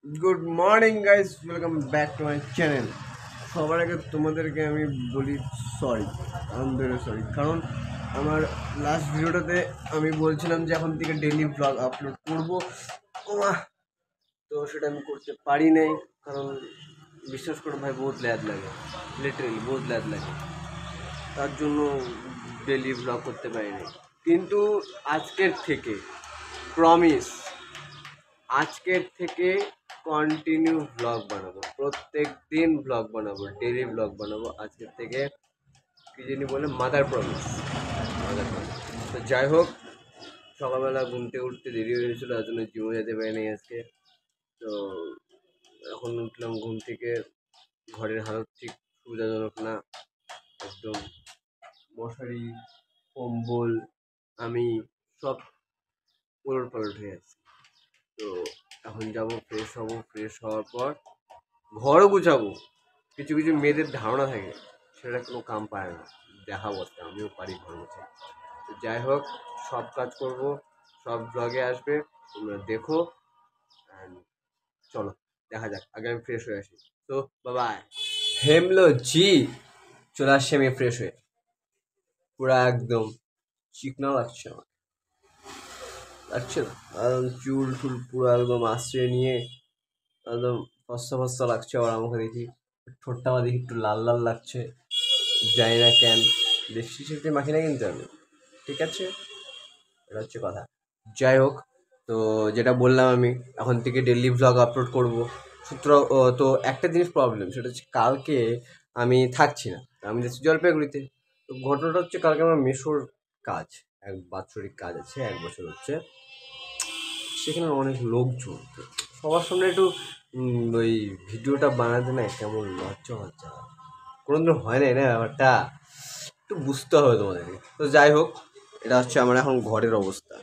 Good morning guys, welcome back to my channel. সবার আগে তোমাদেরকে আমি বলি সরি, আন্তরিক সরি। কারণ আমার লাস্ট ভিডিওটাতে আমি বলছিলাম যে এখন থেকে ডেইলি ব্লগ আপলোড করবো, তো সেটা আমি করতে পারি নাই। কারণ বিশ্বাস করো ভাই, বহুত ল্যাদ লাগে, লিটারেলি বহুত ল্যাদ লাগে। তার জন্য ডেইলি ব্লগ করতে পারি নাই। কিন্তু আজকের থেকে প্রমিস, আজকের থেকে কন্টিনিউ ব্লগ বানাবো, প্রত্যেক দিন ব্লগ বানাবো, ডেলি ব্লগ বানাবো আজকের থেকে। কি জানি বলে, মাদার প্রমিস, মাদার প্রমিস। তো যাই হোক, সকালবেলা ঘুম থেকে উঠতে দেরি হয়ে গেছিলো, তার জন্য জিমে যেতে পারিনি আজকে। তো এখন উঠলাম ঘুম থেকে, ঘরের হালত ঠিক সুবিধাজনক না, একদম মশারি, কম্বল, আমি সব ওলট পালট হয়ে আছে। তো এখন যাবো, ফ্রেশ হবো, ফ্রেশ হওয়ার পর ঘরও গুছাবো। কিছু কিছু মেয়েদের ধারণা থাকে সেটা কোনো কাম পায় না, দেখাবো একটা আমিও পারি ঘর গোছাতে। তো যাই হোক, সব কাজ করব, সব ব্লগে আসবে, তোমরা দেখো। অ্যান্ড চলো দেখা যাক, আগে আমি ফ্রেশ হয়ে আসি। তো বাবাই, হেমলো জি, চলে আসছি আমি ফ্রেশ হয়ে, পুরো একদম চিকনা লাগছে আমার, লাগছে না? একদম চুল টুল পুরো একদম আশ্রয় নিয়ে একদম ফস্তা ফস্তা লাগছে। আবার আমাকে দেখি ঠোঁটটা আমার দেখি একটু লাল লাল লাগছে, জানি না কেন। লিপস্টিক টিপস্টিক মাখি না কিন্তু আমি, ঠিক আছে, এটা হচ্ছে কথা। যাই হোক, তো যেটা বললাম, আমি এখন থেকে ডেলি ভ্লগ আপলোড করব। তো একটা জিনিস প্রবলেম, সেটা হচ্ছে কালকে আমি থাকছি না, আমি যাচ্ছি জলপাইগুড়িতে। তো ঘটনাটা হচ্ছে, কালকে আমার মেশোর কাজ, এক বাৎসরিক কাজ আছে, 1 বছর হচ্ছে। সেখানে অনেক লোকজন, তো সবার সামনে একটু ওই ভিডিওটা বানাতে না কেমন লজ্জা লজ্জা, কোনোদিন হয় নাই না ব্যাপারটা, একটু বুঝতে হবে তোমাদেরকে। তো যাই হোক, এটা হচ্ছে আমার এখন ঘরের অবস্থা,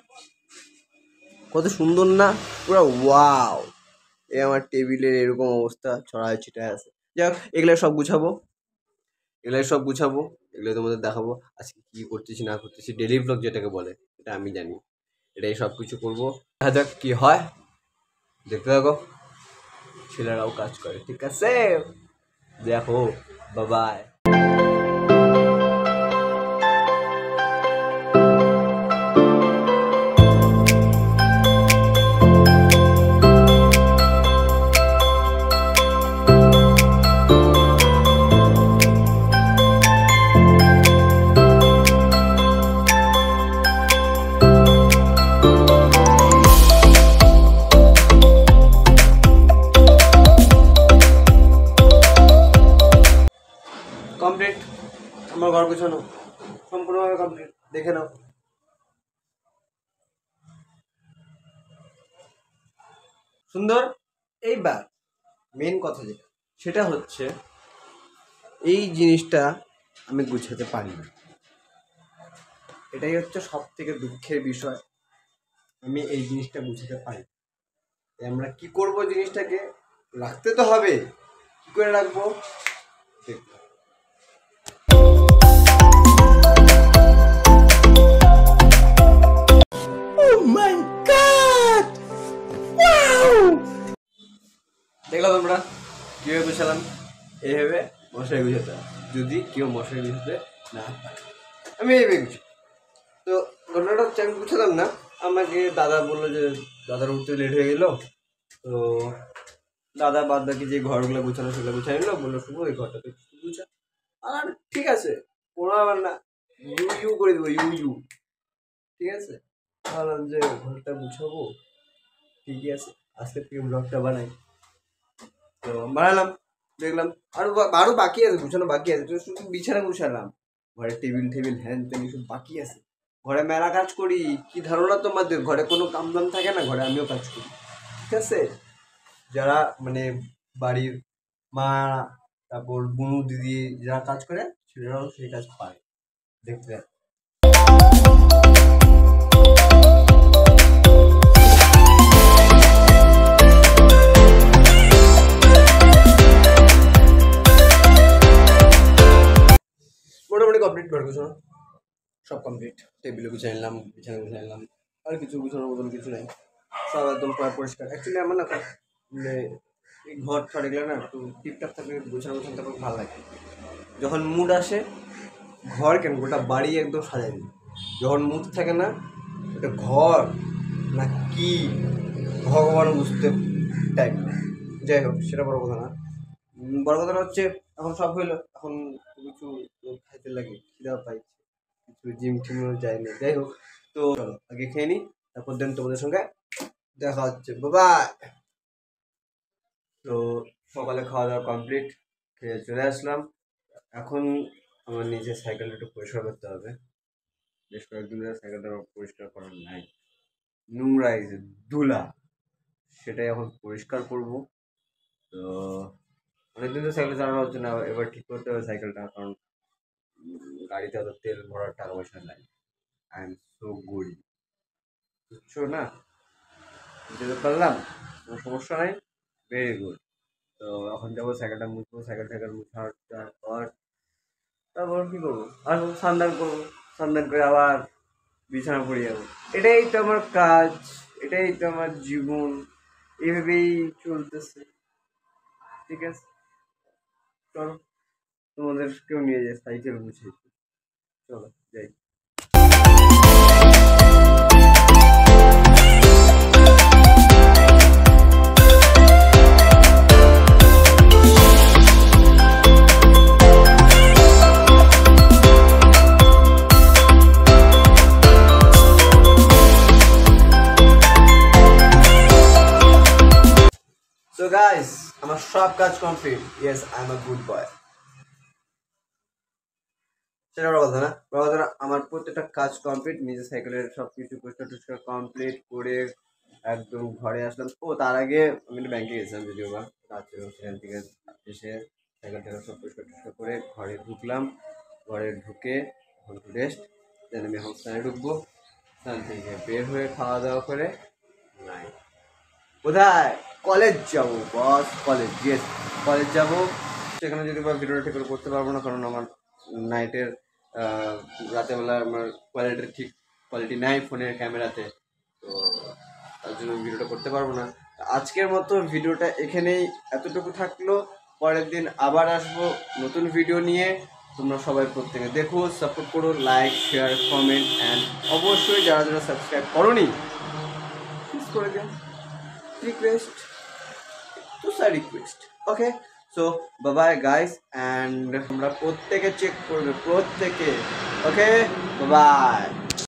কত সুন্দর না, পুরো ওয়াও। এই আমার টেবিলের এরকম অবস্থা, ছড়ায় ছিটায় আছে। যাই হোক, এগুলো সব গুছাবো, এগুলো তোমাদের দেখাবো আজকে কি করতেছি না করতেছি, ডেলি ব্লগ যেটাকে বলে, এটা আমি জানি। এটাই সব কিছু করবো, দেখা যাক কি হয়, দেখতে থাকো। ছেলেরাও কাজ করে, ঠিক আছে, দেখো। বাবাই। কমপ্লিট, আমার ঘর গোছানো সম্পূর্ণভাবে কমপ্লিট, দেখে নাও। সুন্দর। এইবার মেন কথা যেটা, সেটা হচ্ছে এই জিনিসটা আমি গুছাতে পারি না, এটাই হচ্ছে সব থেকে দুঃখের বিষয়। আমি এই জিনিসটা গুছাতে পারি না। আমরা কি করব, জিনিসটাকে রাখতে তো হবে, কি করে রাখবো দেখবো। দেখলাম তোমরা কীভাবে গুছালাম, এইভাবে মশারি গুছাতে হবে। যদি কেউ মশারি গুছাতে না পারে, আমি এইভাবে গুছি। তো ঘটনাটা হচ্ছে, আমি গুছালাম না, আমাকে দাদা বললো যে দাদার উঠতে লেট হয়ে গেলো। তো দাদা বাদ বাকি যে ঘরগুলো গুছানো সেগুলো গুছাই নিলো, বললো শুভ এই ঘরটা তো গুছা। আর ঠিক আছে, কোনো ব্যাপার না, ইউ ইউ করে দেবো, ইউ ইউ, ঠিক আছে। ভাবলাম যে ঘরটা গুছাবো, ঠিকই আছে, আজকে থেকে ব্লগটা বানাই। তো বানালাম, দেখলাম আরো আরো বাকি আছে, গুছানো বাকি আছে। তো শুধু বিছানা গুছালাম, ঘরে টেবিল টেবিল হ্যান ত্যান সব বাকি আছে। ঘরে মেলা কাজ করি, কি ধারণা তোমাদের, ঘরে কোনো কাম দাম থাকে না, ঘরে আমিও কাজ করি, ঠিক আছে। যারা মানে বাড়ির মা, তারপর বুনু দিদি যারা কাজ করে, ছেলেরাও সেই কাজ পারে, দেখতে। মোটামুটি কমপ্লিট ঘর গুছানো, সব কমপ্লিট। টেবিলে গুছিয়ে নিলাম, বিছানা গুছিয়ে নিলাম, আর কিছু গুছানোর মতন কিছু নেই, সব একদম পুরো পরিষ্কার। অ্যাকচুয়ালি আমার না মানে এই ঘর ঠর এগুলো না একটু টিপটাপ থাকলে গোছানো গোছানো থাকলে ভালো লাগে। যখন মুড আসে ঘর কেন গোটা বাড়ি একদম সাজাই দিই। যখন মুড থাকে না ওটা ঘর না কি ভগবান বুঝতে টাইম নেই। যাই হোক সেটা বড় কথা না। বড় কথাটা হচ্ছে এখন সব হইলো, এখন কিছু খাইতে লাগে, খিদাও পাইছে, কিছু জিম টিমও যায়নি। যাই হোক, তো চলো আগে খেয়ে নিই, তারপর দেন তোমাদের সঙ্গে দেখা হচ্ছে। বাবাই। তো সকালে খাওয়া দাওয়া কমপ্লিট, খেয়ে চলে আসলাম। এখন আমার নিজের সাইকেলটা একটু পরিষ্কার করতে হবে। বেশ কয়েকদিন ধরে সাইকেলটা আমার পরিষ্কার করার নাই, নোংরা এই যে ধুলা, সেটাই এখন পরিষ্কার করব। তো অনেকদিন তো সাইকেল চালানো হচ্ছে না, এবার ঠিক করতে হবে সাইকেলটা, কারণ গাড়িতে অত তেল ভরার টাকা পয়সা নাই। আই এম সো গরিব, বুঝছো না? যেতে পারলাম, কোনো সমস্যা নাই, ভেরি গুড। তো এখন যাবো সাইকেলটা মুছবো, সাইকেল টাইকেল মুছার পর তারপর কি করবো, আসবো স্নান করবো, স্নান করে আবার বিছানা পড়ে যাবো। এটাই তো আমার কাজ, এটাই তো আমার জীবন, এইভাবেই চলতেছে। ঠিক আছে, চলো তোমাদেরকেও নিয়ে যাই সাইকেল মুছে। চলো যাই। So guys, আমার সব কাজ complete. Yes, I am a good boy. সেটা বড় কথা না, বড় কথা না, আমার প্রত্যেকটা কাজ কমপ্লিট। নিজের সাইকেলের সব কিছু পরিষ্কার টরিষ্কার কমপ্লিট করে একদম ঘরে আসলাম। ও তার আগে আমি একটু ব্যাংকে গেছিলাম, যদিও বা রাত্রে, সেখান থেকে এসে সাইকেল টাইকেল সব পরিষ্কার টরিষ্কার করে ঘরে ঢুকলাম। ঘরে ঢুকে এখন একটু রেস্ট, দেন আমি এখন স্নানে ঢুকবো। স্নান থেকে বের হয়ে খাওয়া দাওয়া করে নাই কোথায় কলেজ যাবো বস, কলেজ, ইয়েস কলেজ যাবো। সেখানে যদি বা ভিডিওটা ঠিক করে করতে পারবো না, কারণ আমার নাইটের রাতেরবেলা আমার কোয়ালিটির ঠিক কোয়ালিটি নাই ফোনের ক্যামেরাতে, তো তার জন্য ভিডিওটা করতে পারবো না। আজকের মতো ভিডিওটা এখানেই এতটুকু থাকলো। পরের দিন আবার আসবো নতুন ভিডিও নিয়ে। তোমরা সবাই প্রত্যেকে দেখো, সাপোর্ট করো, লাইক শেয়ার কমেন্ট অ্যান্ড অবশ্যই যারা যারা সাবস্ক্রাইব করোনি প্লিজ করে দিও। Request to side request. Okay, so bye bye guys, and আমরা প্রত্যেকে চেক করবে, প্রত্যেকে। ওকে, bye bye.